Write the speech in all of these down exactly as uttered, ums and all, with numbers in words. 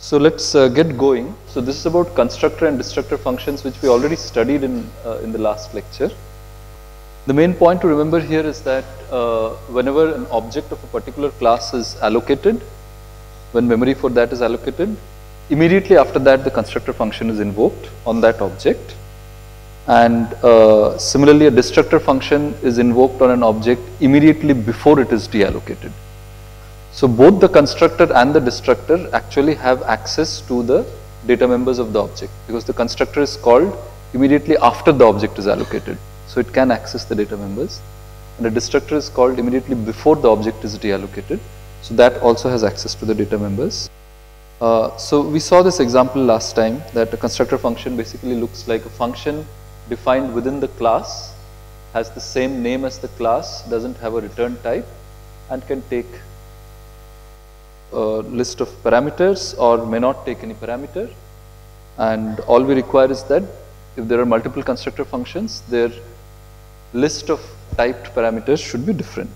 So let's uh, get going. So this is about constructor and destructor functions, which we already studied in, uh, in the last lecture. The main point to remember here is that uh, whenever an object of a particular class is allocated, when memory for that is allocated, immediately after that the constructor function is invoked on that object. And uh, similarly, a destructor function is invoked on an object immediately before it is deallocated. So both the constructor and the destructor actually have access to the data members of the object, because the constructor is called immediately after the object is allocated. So it can access the data members, and the destructor is called immediately before the object is deallocated. So that also has access to the data members. Uh, so we saw this example last time, that a constructor function basically looks like a function defined within the class, has the same name as the class, doesn't have a return type, and can take a list of parameters or may not take any parameter. And all we require is that if there are multiple constructor functions, their list of typed parameters should be different.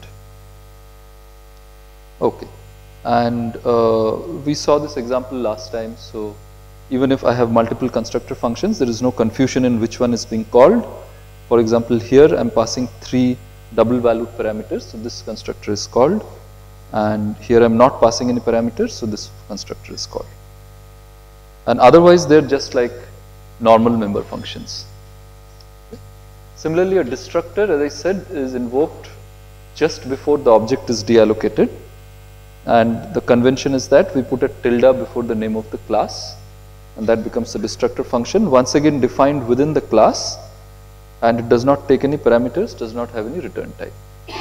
Okay, and uh, we saw this example last time. So even if I have multiple constructor functions, there is no confusion in which one is being called. For example, here I am passing three double valued parameters, so this constructor is called, and here I am not passing any parameters, so this constructor is called. And otherwise they are just like normal member functions. Okay. Similarly, a destructor, as I said, is invoked just before the object is deallocated, and the convention is that we put a tilde before the name of the class, and that becomes the destructor function, once again defined within the class, and it does not take any parameters, does not have any return type.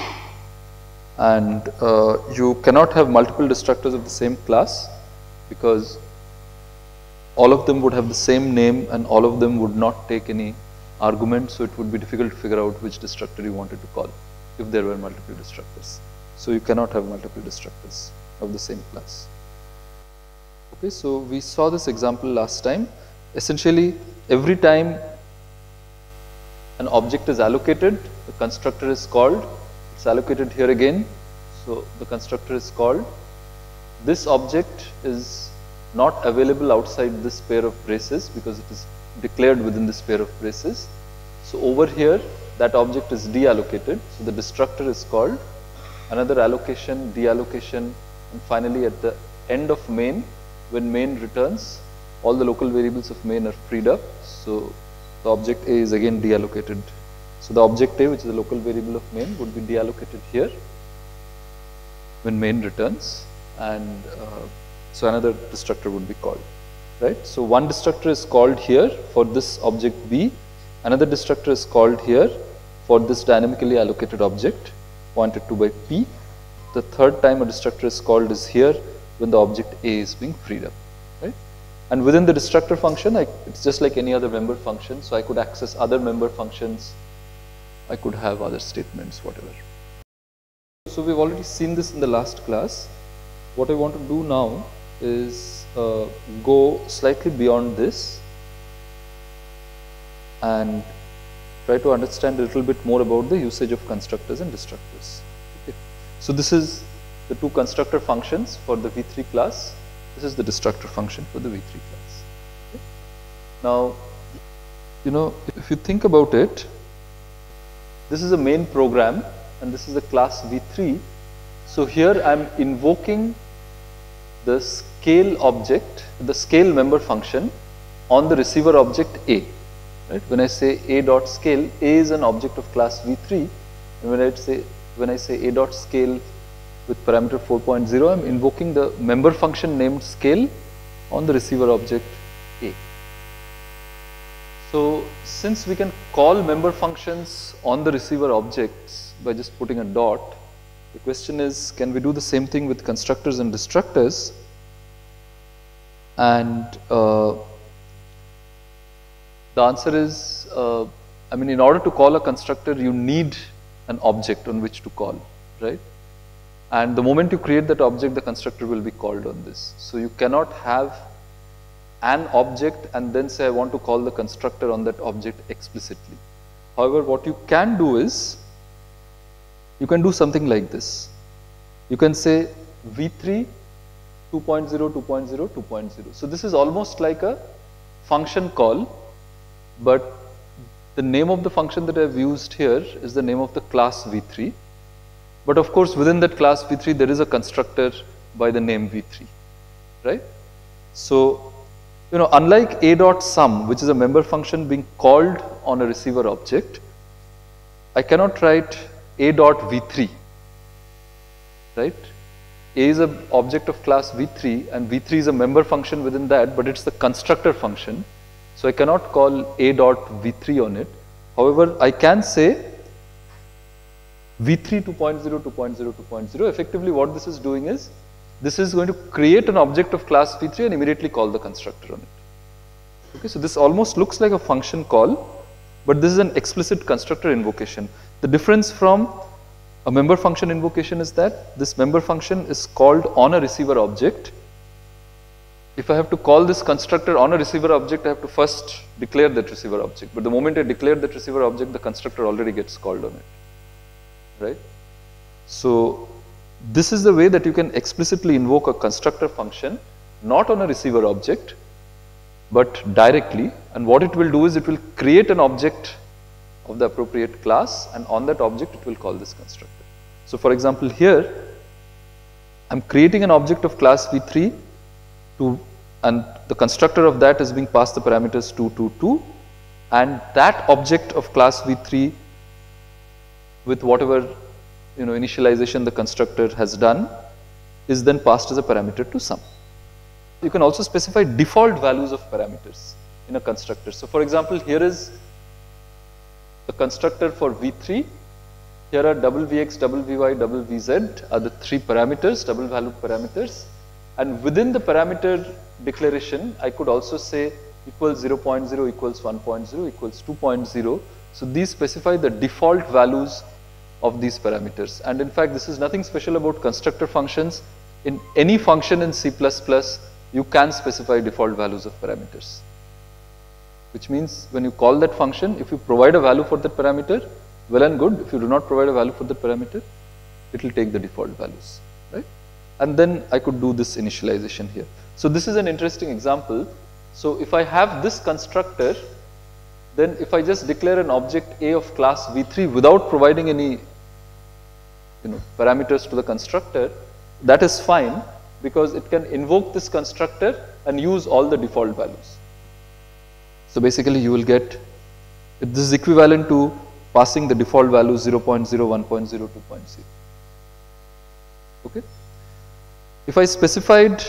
And uh, you cannot have multiple destructors of the same class, because all of them would have the same name and all of them would not take any argument, so it would be difficult to figure out which destructor you wanted to call if there were multiple destructors. So you cannot have multiple destructors of the same class. Okay, so we saw this example last time. Essentially, every time an object is allocated, the constructor is called. It's allocated here again, so the constructor is called. This object is not available outside this pair of braces because it is declared within this pair of braces. So over here, that object is deallocated, so the destructor is called. Another allocation, deallocation, and finally at the end of main, when main returns, all the local variables of main are freed up, so the object A is again deallocated. So the object A, which is the local variable of main, would be deallocated here when main returns, and uh, so another destructor would be called, right? So one destructor is called here for this object B, another destructor is called here for this dynamically allocated object pointed to by P. The third time a destructor is called is here when the object A is being freed up, right? And within the destructor function, I, it's just like any other member function, so I could access other member functions, I could have other statements, whatever. So we've already seen this in the last class. What I want to do now is uh, go slightly beyond this and try to understand a little bit more about the usage of constructors and destructors. Okay. So this is the two constructor functions for the V three class. This is the destructor function for the V three class. Okay. Now, you know, if you think about it, this is a main program and this is the class V three. So here I am invoking the scale object, the scale member function on the receiver object A. Right? When I say A dot scale, A is an object of class V three, and when I say when I say A dot scale with parameter four point zero, I am invoking the member function named scale on the receiver object A. So since we can call member functions on the receiver objects by just putting a dot, the question is, can we do the same thing with constructors and destructors? And uh, the answer is, uh, I mean, in order to call a constructor, you need an object on which to call, right? And the moment you create that object, the constructor will be called on this. So you cannot have an object and then say I want to call the constructor on that object explicitly. However, what you can do is, you can do something like this. You can say V three to two point zero, two point zero, two point zero. So this is almost like a function call, but the name of the function that I've used here is the name of the class v three. But of course, within that class v three, there is a constructor by the name v three, right? So, you know, unlike a dot sum, which is a member function being called on a receiver object, I cannot write a dot v three, right? A is an object of class v three and v three is a member function within that, but it's the constructor function. So I cannot call a dot v three on it. However, I can say v three two point zero, two point zero, two point zero. Effectively what this is doing is, this is going to create an object of class v three and immediately call the constructor on it. Okay, so this almost looks like a function call, but this is an explicit constructor invocation. The difference from a member function invocation is that this member function is called on a receiver object. If I have to call this constructor on a receiver object, I have to first declare that receiver object. But the moment I declare that receiver object, the constructor already gets called on it, right? So this is the way that you can explicitly invoke a constructor function, not on a receiver object, but directly. And what it will do is it will create an object of the appropriate class, and on that object it will call this constructor. So for example, here I'm creating an object of class v three to, and the constructor of that is being passed the parameters two, two, two, and that object of class v three with whatever, you know, initialization the constructor has done is then passed as a parameter to sum. You can also specify default values of parameters in a constructor. So for example, here is the constructor for v three. Here are double vx, double vy, double vz are the three parameters, double valued parameters. And within the parameter declaration, I could also say equals zero point zero, equals one point zero, equals two point zero. So these specify the default values of these parameters. And in fact, this is nothing special about constructor functions. In any function in C plus plus, you can specify default values of parameters. Which means when you call that function, if you provide a value for that parameter, well and good. If you do not provide a value for that parameter, it will take the default values, right? And then I could do this initialization here. So this is an interesting example. So if I have this constructor, then if I just declare an object A of class v three without providing any, you know, parameters to the constructor, that is fine because it can invoke this constructor and use all the default values. So basically you will get, this is equivalent to passing the default values zero point zero, one point zero, two point zero. Okay. If I specified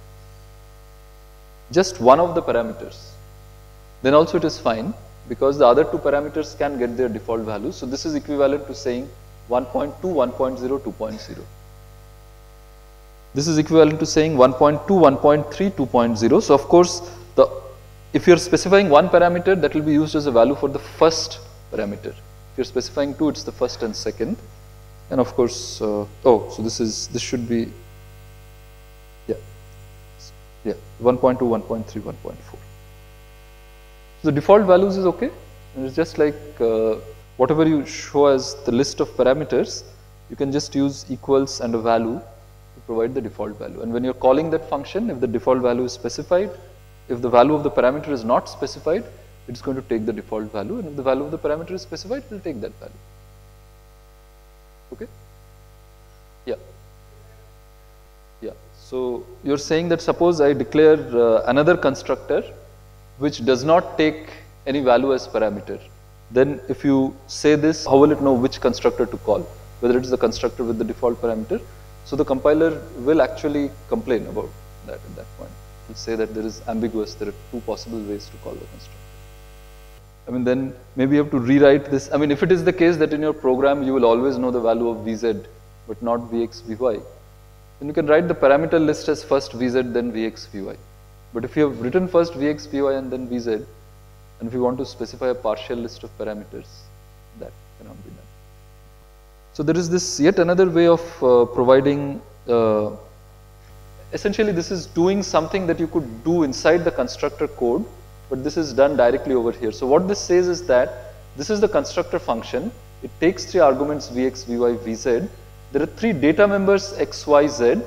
just one of the parameters, then also it is fine because the other two parameters can get their default values. So this is equivalent to saying one point two, one point zero, two point zero. This is equivalent to saying one point two, one point three, two point zero. So of course, the if you are specifying one parameter, that will be used as a value for the first parameter. If you are specifying two, it's the first and second. And of course, uh, oh, so this is, this should be, yeah, yeah, one point two, one point three, one point four. So the default values is okay. And it's just like uh, whatever you show as the list of parameters, you can just use equals and a value to provide the default value. And when you're calling that function, if the default value is specified, if the value of the parameter is not specified, it's going to take the default value, and if the value of the parameter is specified, it will take that value. Okay? Yeah. Yeah. So you're saying that suppose I declare uh, another constructor which does not take any value as parameter. Then if you say this, how will it know which constructor to call? Whether it is the constructor with the default parameter. So the compiler will actually complain about that at that point. It will say that there is ambiguous, there are two possible ways to call the constructor. I mean, then maybe you have to rewrite this. I mean, if it is the case that in your program you will always know the value of vz but not vx, vy, then you can write the parameter list as first vz, then vx, vy. But if you have written first vx, vy and then vz, and if you want to specify a partial list of parameters, that cannot be done. So there is this yet another way of uh, providing, uh, essentially this is doing something that you could do inside the constructor code, but this is done directly over here. So what this says is that this is the constructor function. It takes three arguments vx, vy, vz. There are three data members x, y, z,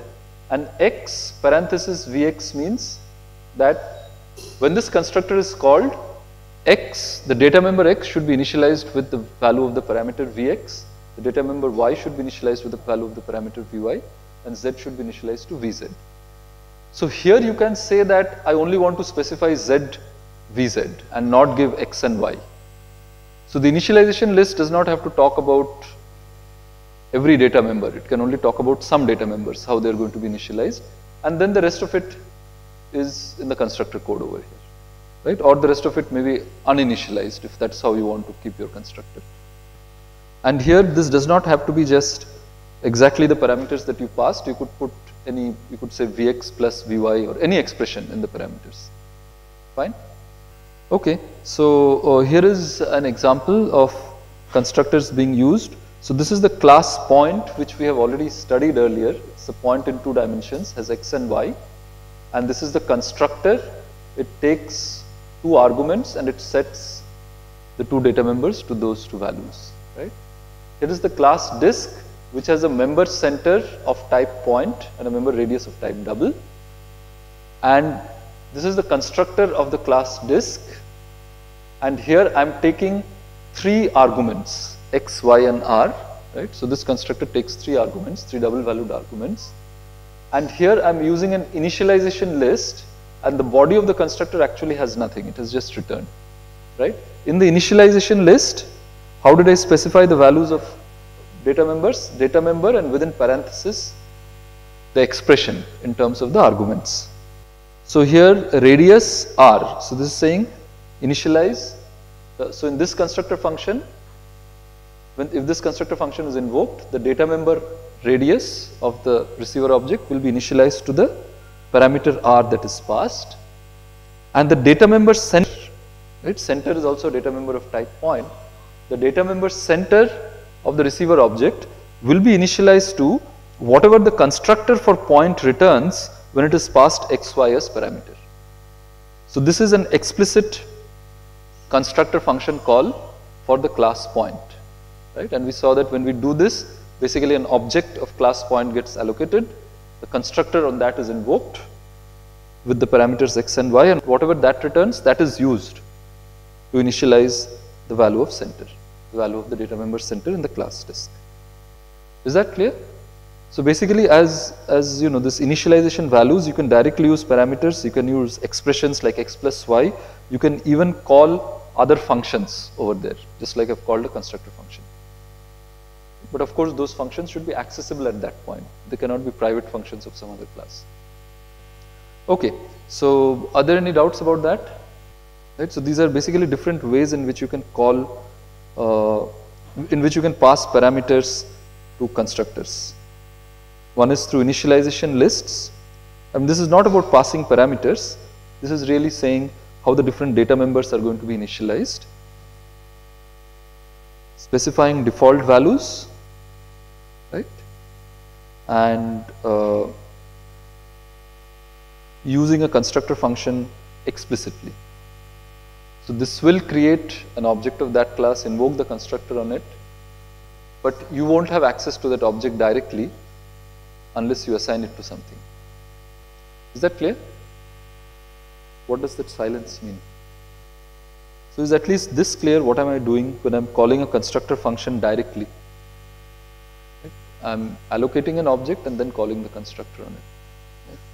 and x parenthesis Vx means that when this constructor is called, x, the data member x should be initialized with the value of the parameter Vx, the data member y should be initialized with the value of the parameter Vy, and z should be initialized to Vz. So here you can say that I only want to specify z, Vz and not give x and y. So the initialization list does not have to talk about every data member, it can only talk about some data members, how they are going to be initialized, and then the rest of it is in the constructor code over here, right? Or the rest of it may be uninitialized if that's how you want to keep your constructor. And here this does not have to be just exactly the parameters that you passed, you could put any, you could say Vx plus Vy or any expression in the parameters, fine? Okay, so uh, here is an example of constructors being used. So this is the class point which we have already studied earlier. It's a point in two dimensions, has x and y, and this is the constructor. It takes two arguments and it sets the two data members to those two values, right? Here is the class disk which has a member center of type point and a member radius of type double, and this is the constructor of the class disk, and here I am taking three arguments, x, y and r, right? So this constructor takes three arguments, three double valued arguments, and here I am using an initialization list, and the body of the constructor actually has nothing, it has just returned, right? In the initialization list, how did I specify the values of data members? Data member and within parenthesis the expression in terms of the arguments. So here radius r, so this is saying initialize, uh, so in this constructor function, when if this constructor function is invoked, the data member radius of the receiver object will be initialized to the parameter r that is passed, and the data member center, right, center is also a data member of type point, the data member center of the receiver object will be initialized to whatever the constructor for point returns when it is passed x, y as parameter. So this is an explicit constructor function call for the class point, right? And we saw that when we do this, basically an object of class point gets allocated, the constructor on that is invoked with the parameters x and y, and whatever that returns, that is used to initialize the value of center, the value of the data member center in the class disk. Is that clear? So basically, as, as you know, this initialization values, you can directly use parameters, you can use expressions like x plus y, you can even call other functions over there, just like I've called a constructor function. But of course, those functions should be accessible at that point. They cannot be private functions of some other class. Okay, so are there any doubts about that? Right, so these are basically different ways in which you can call, uh, in which you can pass parameters to constructors. One is through initialization lists. I mean, this is not about passing parameters. This is really saying how the different data members are going to be initialized. Specifying default values, right? And uh, using a constructor function explicitly. So this will create an object of that class, invoke the constructor on it, but you won't have access to that object directly unless you assign it to something. Is that clear? What does that silence mean? So is at least this clear? What am I doing when I'm calling a constructor function directly? Right? I'm allocating an object and then calling the constructor on it. Right?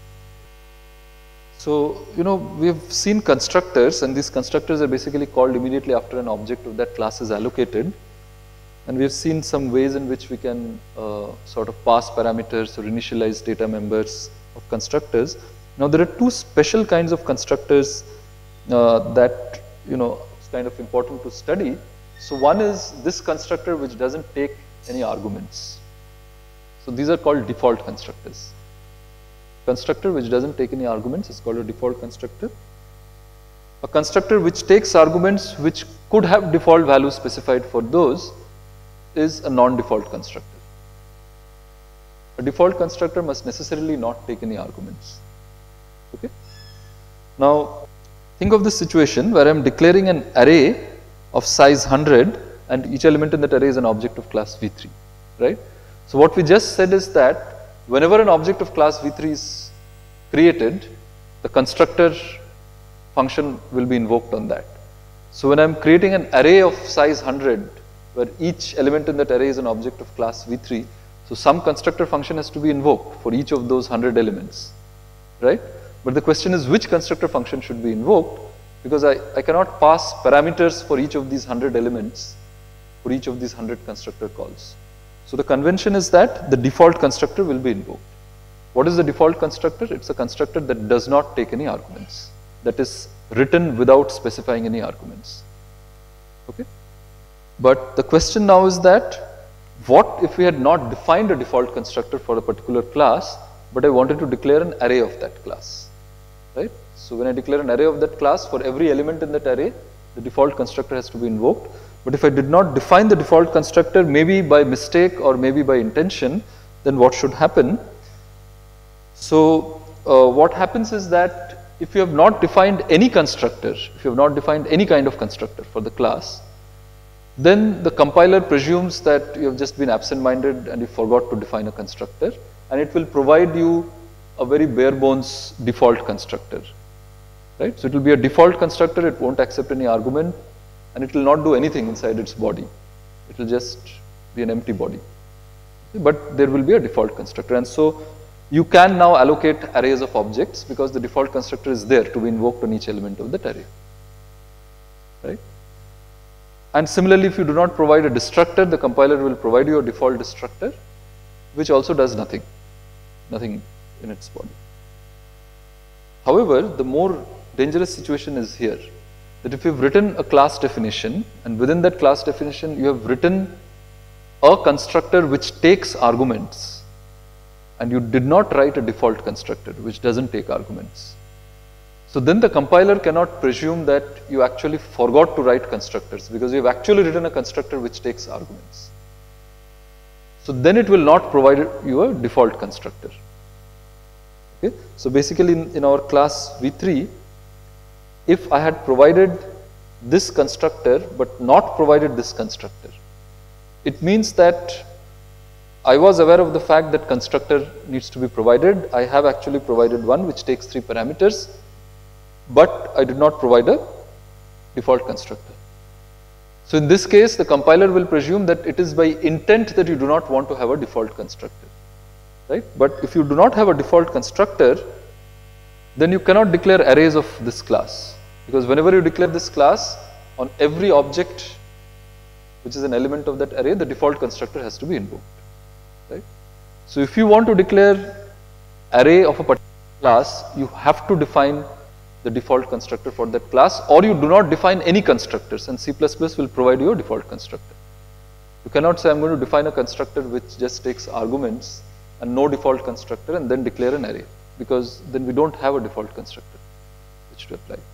So, you know, we have seen constructors, and these constructors are basically called immediately after an object of that class is allocated. And we have seen some ways in which we can uh, sort of pass parameters or initialize data members of constructors. Now there are two special kinds of constructors uh, that, you know, it's kind of important to study. So one is this constructor which doesn't take any arguments. So these are called default constructors. Constructor which doesn't take any arguments is called a default constructor. A constructor which takes arguments which could have default values specified for those is a non-default constructor. A default constructor must necessarily not take any arguments. Okay. Now, think of this situation where I am declaring an array of size one hundred and each element in that array is an object of class V three, right? So what we just said is that whenever an object of class v three is created, the constructor function will be invoked on that. So when I'm creating an array of size one hundred, where each element in that array is an object of class v three, so some constructor function has to be invoked for each of those one hundred elements, right? But the question is which constructor function should be invoked, because I, I cannot pass parameters for each of these one hundred elements, for each of these one hundred constructor calls. So the convention is that the default constructor will be invoked. What is the default constructor? It's a constructor that does not take any arguments, that is written without specifying any arguments. Okay? But the question now is that, what if we had not defined a default constructor for a particular class, but I wanted to declare an array of that class, right? So when I declare an array of that class, for every element in that array, the default constructor has to be invoked. But if I did not define the default constructor, maybe by mistake or maybe by intention, then what should happen? So uh, what happens is that if you have not defined any constructor, if you have not defined any kind of constructor for the class, then the compiler presumes that you have just been absent-minded and you forgot to define a constructor, and it will provide you a very bare bones default constructor, right? So it will be a default constructor, it won't accept any argument, and it will not do anything inside its body. It will just be an empty body. But there will be a default constructor, and so you can now allocate arrays of objects because the default constructor is there to be invoked on each element of that array, right? And similarly, if you do not provide a destructor, the compiler will provide you a default destructor, which also does nothing, nothing in its body. However, the more dangerous situation is here, that if you've written a class definition, and within that class definition, you have written a constructor which takes arguments, and you did not write a default constructor which doesn't take arguments. So then the compiler cannot presume that you actually forgot to write constructors, because you have actually written a constructor which takes arguments. So then it will not provide you a default constructor. Okay? So basically in, in our class v three, if I had provided this constructor but not provided this constructor, it means that I was aware of the fact that constructor needs to be provided. I have actually provided one which takes three parameters, but I did not provide a default constructor. So in this case, the compiler will presume that it is by intent that you do not want to have a default constructor, right? But if you do not have a default constructor, then you cannot declare arrays of this class, because whenever you declare this class, on every object which is an element of that array, the default constructor has to be invoked, right? So if you want to declare array of a particular class, you have to define the default constructor for that class, or you do not define any constructors, and C plus plus will provide you a default constructor. You cannot say I'm going to define a constructor which just takes arguments and no default constructor and then declare an array, because then we don't have a default constructor which to apply.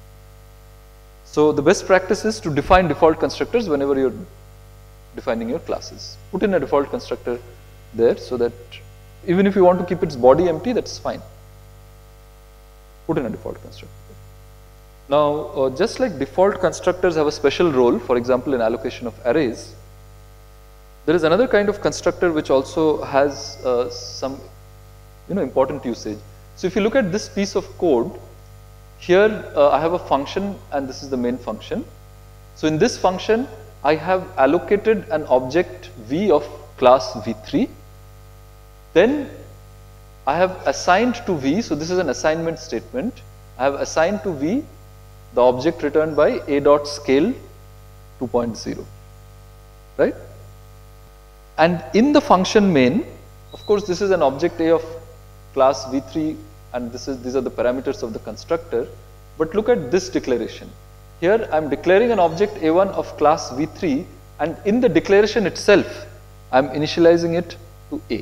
So the best practice is to define default constructors whenever you're defining your classes. Put in a default constructor there, so that even if you want to keep its body empty, that's fine. Put in a default constructor. Now, uh, just like default constructors have a special role, for example, in allocation of arrays, there is another kind of constructor which also has uh, some, you know, important usage. So if you look at this piece of code, here uh, I have a function and this is the main function. So in this function, I have allocated an object v of class v three. Then I have assigned to v, so this is an assignment statement. I have assigned to v the object returned by a dot scale two point zero, right? And in the function main, of course, this is an object a of class v three, and this is these are the parameters of the constructor. But look at this declaration. Here I am declaring an object a one of class v three, and in the declaration itself, I am initializing it to a,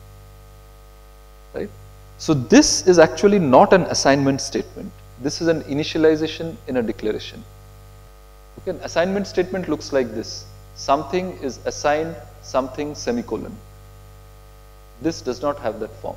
right? So this is actually not an assignment statement. This is an initialization in a declaration. Okay, an assignment statement looks like this. Something is assigned something semicolon. This does not have that form.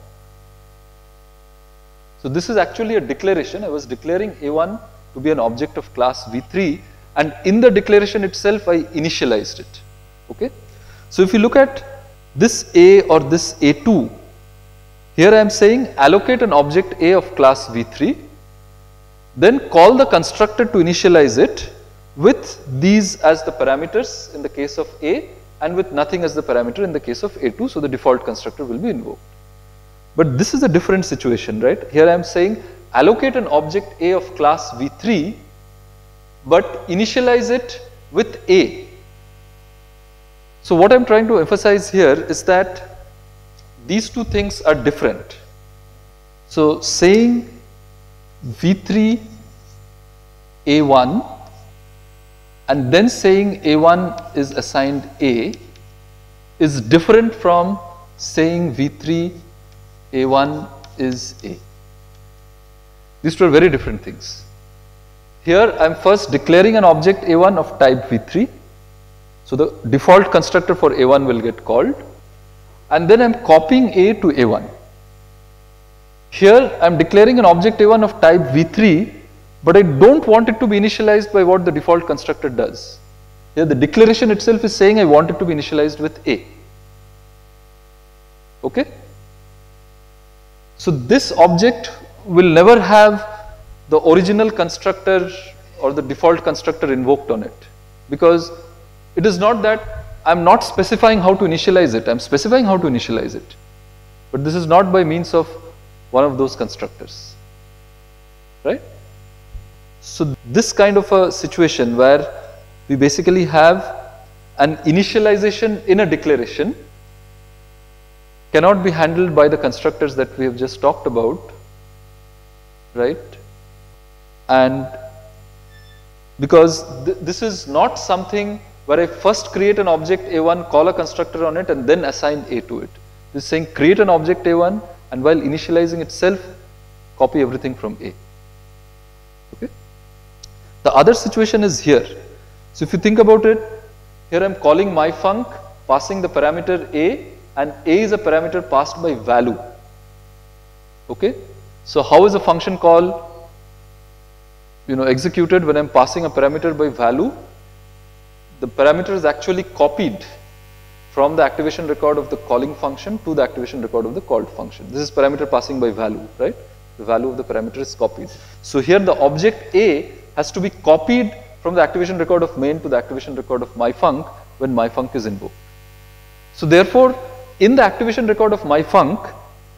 So this is actually a declaration. I was declaring a one to be an object of class v three, and in the declaration itself I initialized it. Okay. So if you look at this a or this a two, Here I am saying allocate an object A of class V three, then call the constructor to initialize it with these as the parameters in the case of A and with nothing as the parameter in the case of A two, so the default constructor will be invoked. But this is a different situation, right? Here I am saying allocate an object A of class V three, but initialize it with A. So what I am trying to emphasize here is that these two things are different. So saying V three A one and then saying A one is assigned A is different from saying V three A one is A. These two are very different things. Here I am first declaring an object A one of type V three. So the default constructor for A one will get called, and then I am copying A to A one. Here I am declaring an object A one of type V three, but I don't want it to be initialized by what the default constructor does. Here the declaration itself is saying I want it to be initialized with A. Okay? So this object will never have the original constructor or the default constructor invoked on it, because it is not that I am not specifying how to initialize it, I am specifying how to initialize it, but this is not by means of one of those constructors, right? So this kind of a situation where we basically have an initialization in a declaration cannot be handled by the constructors that we have just talked about, right? And because th this is not something where I first create an object A one, call a constructor on it and then assign A to it. This is saying create an object A one and while initializing itself, copy everything from A. Okay. The other situation is here. So if you think about it, here I am calling myfunc, passing the parameter A, and A is a parameter passed by value. Okay. So how is a function call, you know, executed when I am passing a parameter by value? The parameter is actually copied from the activation record of the calling function to the activation record of the called function. This is parameter passing by value, right? The value of the parameter is copied. So here the object A has to be copied from the activation record of main to the activation record of myfunc when myfunc is invoked. So therefore, in the activation record of myfunc,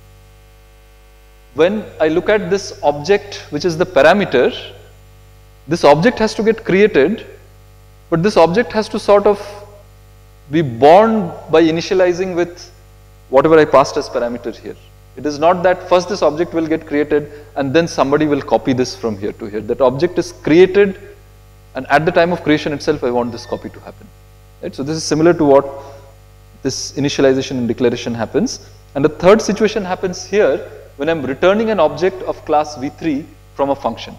when I look at this object which is the parameter, this object has to get created, but this object has to sort of be born by initializing with whatever I passed as parameter here. It is not that first this object will get created and then somebody will copy this from here to here. That object is created and at the time of creation itself I want this copy to happen. Right? So this is similar to what this initialization and declaration happens. And the third situation happens here when I am returning an object of class V three from a function.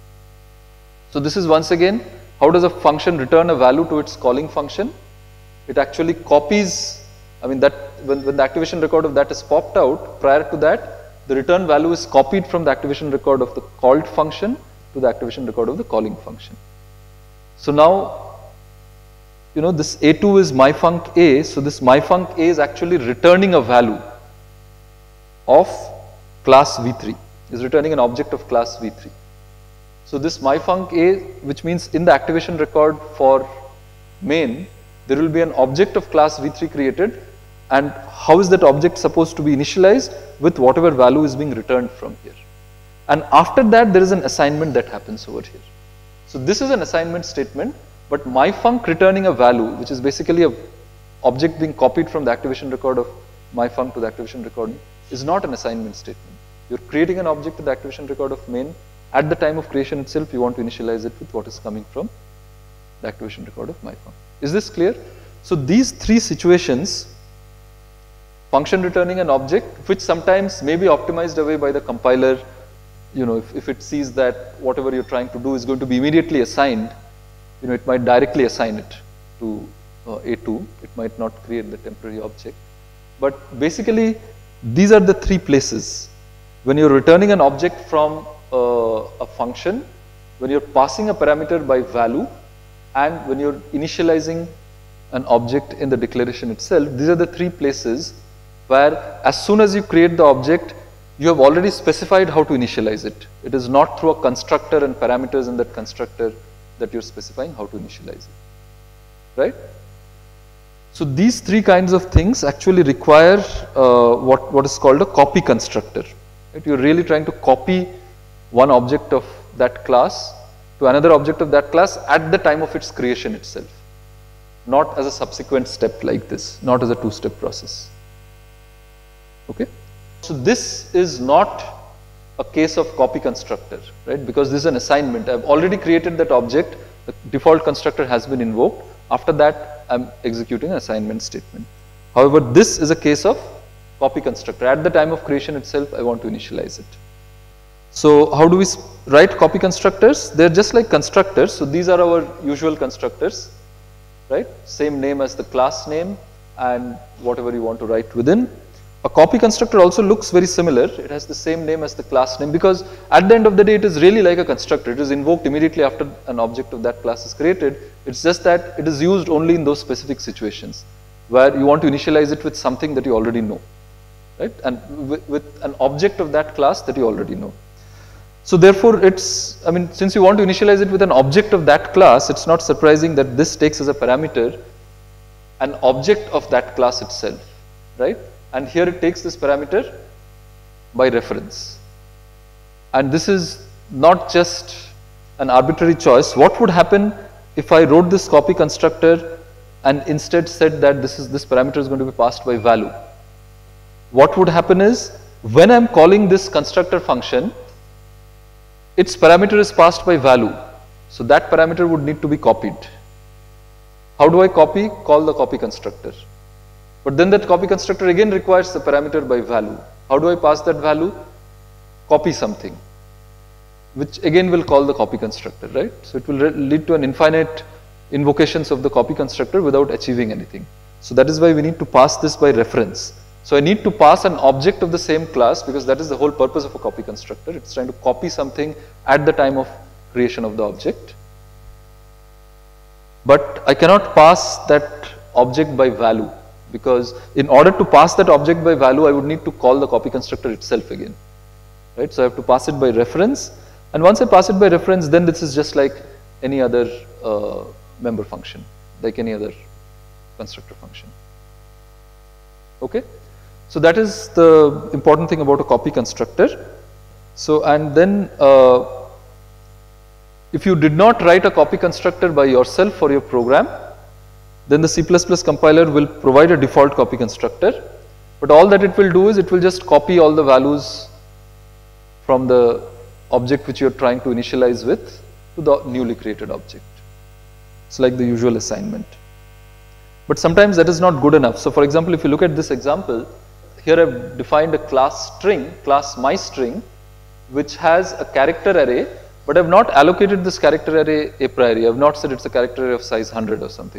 So this is once again, how does a function return a value to its calling function? It actually copies, I mean that when, when the activation record of that is popped out, prior to that, the return value is copied from the activation record of the called function to the activation record of the calling function. So now, you know, this A two is myfunc A, so this myfunc A is actually returning a value of class V three, is returning an object of class V three. So this myfunc A, which means in the activation record for main, there will be an object of class V three created, and how is that object supposed to be initialized? With whatever value is being returned from here. And after that there is an assignment that happens over here. So this is an assignment statement, but myfunc returning a value, which is basically a object being copied from the activation record of myfunc to the activation record, is not an assignment statement. You are creating an object to the activation record of main. At the time of creation itself, you want to initialize it with what is coming from the activation record of myfunc. Is this clear? So these three situations, function returning an object, which sometimes may be optimized away by the compiler, you know, if, if it sees that whatever you're trying to do is going to be immediately assigned, you know, it might directly assign it to uh, A two. It might not create the temporary object. But basically, these are the three places. When you're returning an object from uh, a function, when you're passing a parameter by value, and when you're initializing an object in the declaration itself, these are the three places where as soon as you create the object, you have already specified how to initialize it. It is not through a constructor and parameters in that constructor that you're specifying how to initialize it, right? So these three kinds of things actually require uh, what, what is called a copy constructor. Right? You're really trying to copy one object of that class to another object of that class at the time of its creation itself, not as a subsequent step like this, not as a two-step process. Okay? So this is not a case of copy constructor, right? Because this is an assignment. I've already created that object, the default constructor has been invoked. After that, I'm executing an assignment statement. However, this is a case of copy constructor. At the time of creation itself, I want to initialize it. So how do we write copy constructors? They're just like constructors. So these are our usual constructors, right? Same name as the class name and whatever you want to write within. A copy constructor also looks very similar. It has the same name as the class name because at the end of the day, it is really like a constructor. It is invoked immediately after an object of that class is created. It's just that it is used only in those specific situations where you want to initialize it with something that you already know, right? And with, with an object of that class that you already know. So therefore, it's, I mean, since you want to initialize it with an object of that class, it's not surprising that this takes as a parameter an object of that class itself, right? And here it takes this parameter by reference. And this is not just an arbitrary choice. What would happen if I wrote this copy constructor and instead said that this is this parameter is going to be passed by value? What would happen is when I'm calling this constructor function, its parameter is passed by value. So that parameter would need to be copied. How do I copy? Call the copy constructor. But then that copy constructor again requires the parameter by value. How do I pass that value? Copy something, which again will call the copy constructor, right? So it will lead to an infinite invocations of the copy constructor without achieving anything. So that is why we need to pass this by reference. So I need to pass an object of the same class because that is the whole purpose of a copy constructor. It's trying to copy something at the time of creation of the object. But I cannot pass that object by value, because in order to pass that object by value, I would need to call the copy constructor itself again, right? So I have to pass it by reference, and once I pass it by reference, then this is just like any other uh, member function, like any other constructor function. Okay, so that is the important thing about a copy constructor. So and then uh, if you did not write a copy constructor by yourself for your program, then the C plus plus compiler will provide a default copy constructor, but all that it will do is it will just copy all the values from the object which you are trying to initialize with to the newly created object. It's like the usual assignment. But sometimes that is not good enough. So for example, if you look at this example, here I've defined a class string, class myString, which has a character array, but I've not allocated this character array a priori. I've not said it's a character array of size one hundred or something.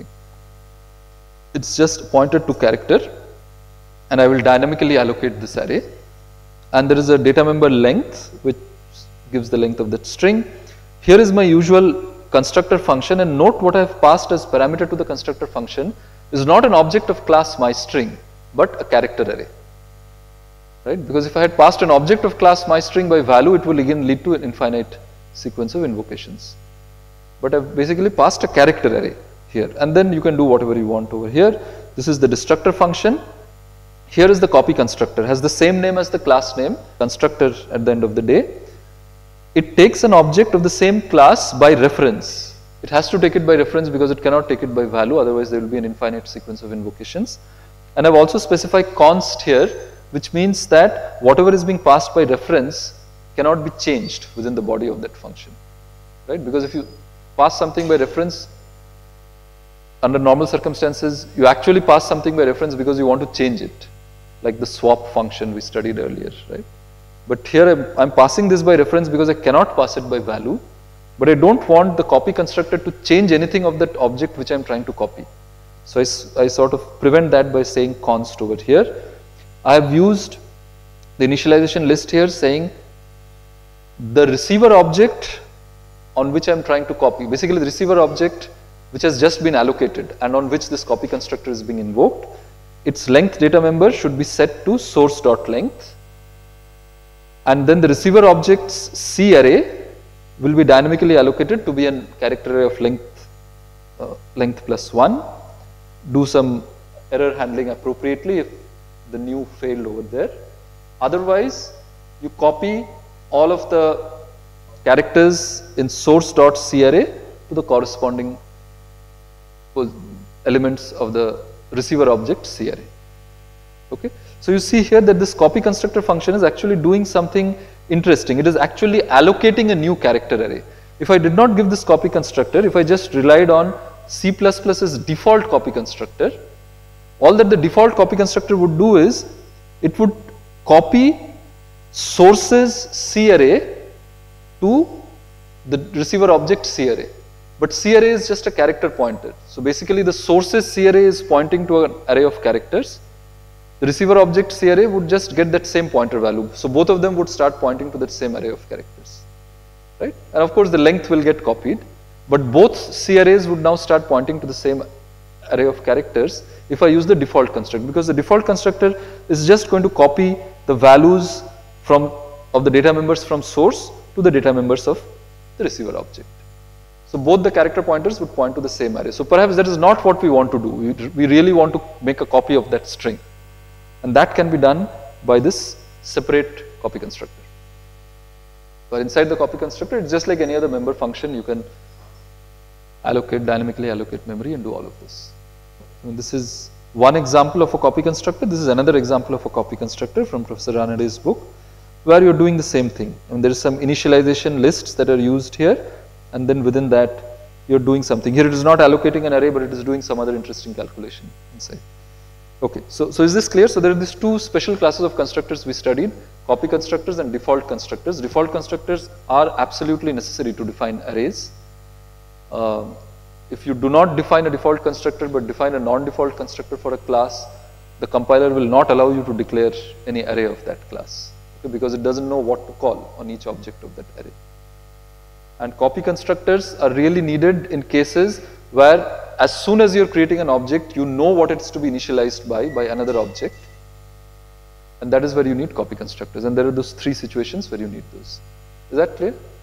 It's just pointed to character, and I will dynamically allocate this array. And there is a data member length which gives the length of that string. Here is my usual constructor function, and note what I have passed as parameter to the constructor function is not an object of class myString, but a character array, right? Because if I had passed an object of class myString by value, it will again lead to an infinite sequence of invocations. But I've basically passed a character array here, and then you can do whatever you want over here. This is the destructor function. Here is the copy constructor, has the same name as the class name, constructor at the end of the day. It takes an object of the same class by reference. It has to take it by reference because it cannot take it by value, otherwise there will be an infinite sequence of invocations. And I've also specified const here, which means that whatever is being passed by reference cannot be changed within the body of that function, right? Because if you pass something by reference, under normal circumstances, you actually pass something by reference because you want to change it, like the swap function we studied earlier, right? But here I'm, I'm passing this by reference because I cannot pass it by value, but I don't want the copy constructor to change anything of that object which I'm trying to copy. So I, I sort of prevent that by saying const over here. I have used the initialization list here saying the receiver object on which I'm trying to copy, basically the receiver object which has just been allocated and on which this copy constructor is being invoked, its length data member should be set to source dot length, and then the receiver object's C array will be dynamically allocated to be a character array of length uh, length plus one. Do some error handling appropriately if the new failed over there. Otherwise, you copy all of the characters in source dot C array to the corresponding elements of the receiver object C array. Okay. So you see here that this copy constructor function is actually doing something interesting. It is actually allocating a new character array. If I did not give this copy constructor, if I just relied on C plus plus's default copy constructor, all that the default copy constructor would do is, it would copy sources C array to the receiver object C array. But C array is just a character pointer. So basically the sources C array is pointing to an array of characters. The receiver object C array would just get that same pointer value. So both of them would start pointing to that same array of characters, right? And of course the length will get copied, but both C arrays would now start pointing to the same array of characters if I use the default constructor, because the default constructor is just going to copy the values from of the data members from source to the data members of the receiver object. So both the character pointers would point to the same array. So perhaps that is not what we want to do. We, we really want to make a copy of that string. And that can be done by this separate copy constructor. But inside the copy constructor, it's just like any other member function. You can allocate, dynamically allocate memory and do all of this. I mean, this is one example of a copy constructor. This is another example of a copy constructor from Professor Ranede's book, where you're doing the same thing. I mean, there is some initialization lists that are used here, and then within that, you're doing something. Here it is not allocating an array, but it is doing some other interesting calculation inside. Okay, so, so is this clear? So there are these two special classes of constructors we studied, copy constructors and default constructors. Default constructors are absolutely necessary to define arrays. Um, if you do not define a default constructor but define a non-default constructor for a class, the compiler will not allow you to declare any array of that class, okay, because it doesn't know what to call on each object of that array. And copy constructors are really needed in cases where as soon as you're creating an object, you know what it's to be initialized by, by another object. And that is where you need copy constructors. And there are those three situations where you need those. Is that clear?